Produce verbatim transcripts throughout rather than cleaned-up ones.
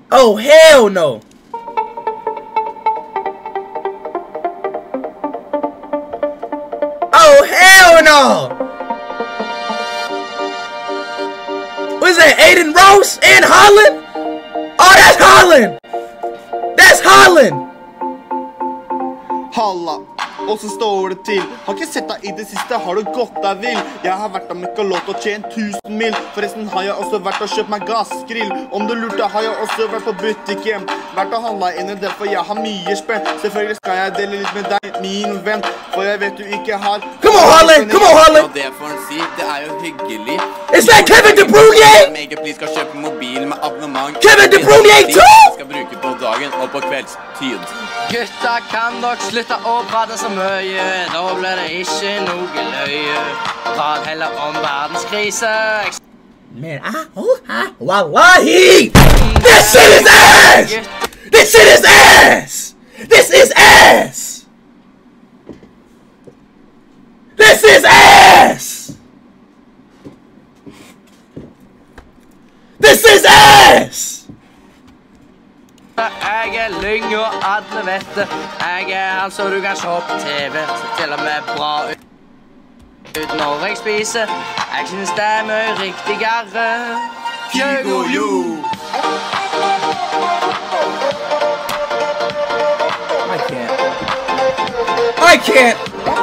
Oh, hell no. Oh, hell no. What is that, Aiden Rose and Haaland? Oh, that's Haaland. That's Haaland. Halla, og så står det til. Har ikke sett deg i det siste, har du gått deg vill? Jeg har vært og mekka låt og tjent tusen mil. Forresten har jeg også vært og kjøpt meg gassgrill. Om du lurte, har jeg også vært på butikken. Vært og handlet inn i det, for jeg har mye spenn. Selvfølgelig skal jeg dele litt med deg, min venn. For jeg vet du ikke har. Come on, Haaland! Come on, Haaland! Det får han si, det er jo hyggelig. Is that Kevin De Bruyne? Mega please skal kjøpe mobil med abonnement. Kevin De Bruyne too? Skal bruke på dagen og på kveldstid. Gutta, kan dere slutte å prate så mye? Da blir det ikke noe løye. Prat heller om verdenskrise. Man, I, oh, I, wallahi! This shit is ass! This shit is ass! This is ass! This is ass! This is ass! Jeg er lyng og alle vet det. Jeg er han så du kan se på T V. Så til og med bra ut, ut når jeg spiser. Jeg synes det er mye riktigere. Kygo, yo! I can't. I can't!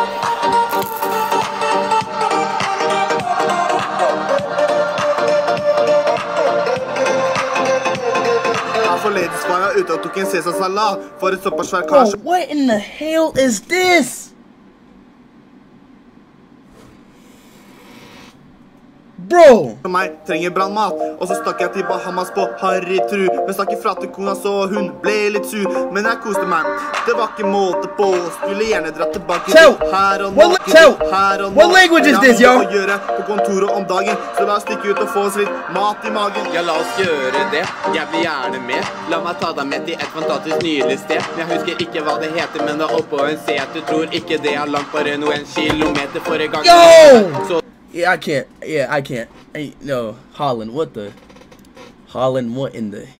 Forledes var jeg ute og tok en Cæsar-salat for et såpass svær Bro, kars. what in the hell is this? Bro! For meg trenger brannmat, og så stakk jeg til Bahamas på Harry Tru. Men stakk ifra til kona så hun ble litt sur, men jeg koste meg. Det var ikke måte på, skulle gjerne dratt tilbake Chow! her og nå. What, Chow! Her og nå. What language is this, yo? Jeg har noe å gjøre på kontoret om dagen, så la oss stikke ut og få oss litt mat i magen. Ja, la oss gjøre det. Jeg blir gjerne med. La meg ta deg med til et fantastisk nydelig sted. Jeg husker ikke hva det heter, men det er oppå en set. Du tror ikke det er langt, bare noen kilometer for en gang. Yo! Så Yeah, I can't. Yeah, I can't. Hey, no, Haaland, what the? Haaland, what in the?